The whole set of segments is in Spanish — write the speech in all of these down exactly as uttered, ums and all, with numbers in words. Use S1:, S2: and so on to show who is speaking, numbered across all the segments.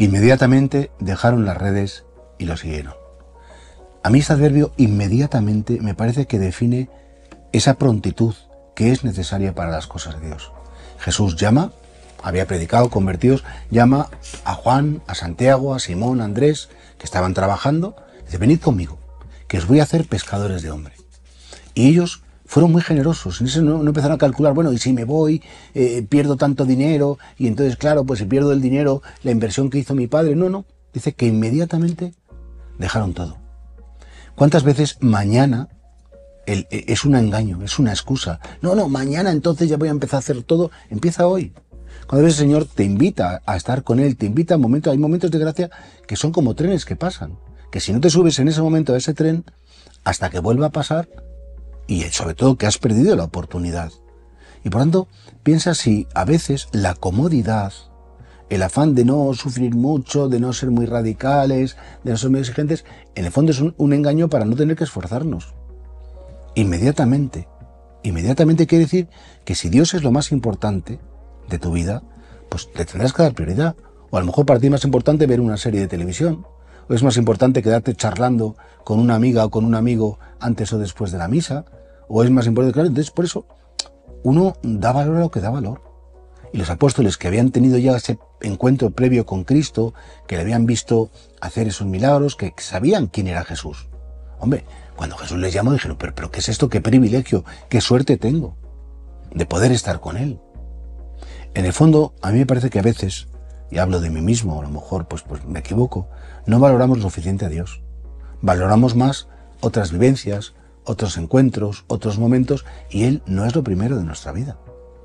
S1: Inmediatamente dejaron las redes y lo siguieron. A mí este adverbio inmediatamente me parece que define esa prontitud que es necesaria para las cosas de Dios. Jesús llama, había predicado, convertidos, llama a Juan, a Santiago, a Simón, a Andrés, que estaban trabajando, dice, venid conmigo, que os voy a hacer pescadores de hombres. Y ellos fueron muy generosos, en eso no, no empezaron a calcular, bueno, y si me voy, eh, pierdo tanto dinero, y entonces, claro, pues si pierdo el dinero, la inversión que hizo mi padre, no, no, dice que inmediatamente dejaron todo. ¿Cuántas veces mañana el, es un engaño, es una excusa? No, no, mañana entonces ya voy a empezar a hacer todo, empieza hoy. Cuando ves el Señor te invita a estar con Él, te invita a momentos, hay momentos de gracia que son como trenes que pasan, que si no te subes en ese momento a ese tren, hasta que vuelva a pasar, y sobre todo que has perdido la oportunidad. Y por tanto, piensa si a veces la comodidad, el afán de no sufrir mucho, de no ser muy radicales, de no ser muy exigentes, en el fondo es un, un engaño para no tener que esforzarnos. Inmediatamente, inmediatamente quiere decir que si Dios es lo más importante de tu vida, pues le tendrás que dar prioridad. O a lo mejor para ti es más importante ver una serie de televisión, o es más importante quedarte charlando con una amiga o con un amigo antes o después de la misa, o es más importante, claro, entonces por eso uno da valor a lo que da valor. Y los apóstoles que habían tenido ya ese encuentro previo con Cristo, que le habían visto hacer esos milagros, que sabían quién era Jesús. Hombre, cuando Jesús les llamó dijeron, pero, pero ¿qué es esto? ¿Qué privilegio? ¿Qué suerte tengo de poder estar con Él? En el fondo, a mí me parece que a veces, y hablo de mí mismo, a lo mejor pues, pues me equivoco, no valoramos lo suficiente a Dios. Valoramos más otras vivencias, otros encuentros, otros momentos, y Él no es lo primero de nuestra vida.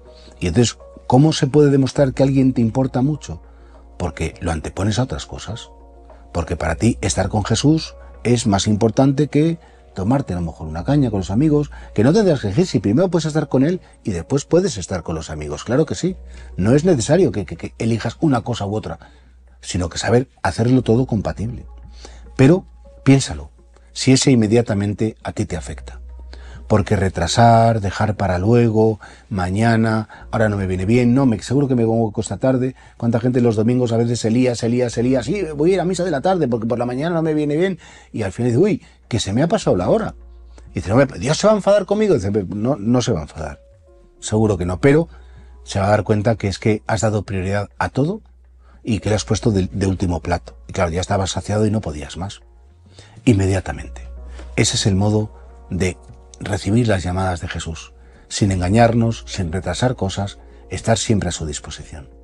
S1: Y entonces, ¿cómo se puede demostrar que alguien te importa mucho? Porque lo antepones a otras cosas. Porque para ti estar con Jesús es más importante que tomarte a lo mejor una caña con los amigos, que no tendrás que elegir si primero puedes estar con Él y después puedes estar con los amigos. Claro que sí. No es necesario que, que, que elijas una cosa u otra, sino que saber hacerlo todo compatible. Pero piénsalo, si ese inmediatamente a ti te afecta. Porque retrasar, dejar para luego, mañana, ahora no me viene bien, no, me seguro que me pongo esta tarde. ¿Cuánta gente los domingos a veces se lía, se lía, se lía? Sí, voy a ir a misa de la tarde porque por la mañana no me viene bien. Y al final dice, uy, que se me ha pasado la hora. Y dice, no, ¿Dios se va a enfadar conmigo? Y dice, no, no se va a enfadar. Seguro que no, pero se va a dar cuenta que es que has dado prioridad a todo y que le has puesto de, de último plato. Y claro, ya estabas saciado y no podías más. Inmediatamente. Ese es el modo de recibir las llamadas de Jesús, sin engañarnos, sin retrasar cosas, estar siempre a su disposición.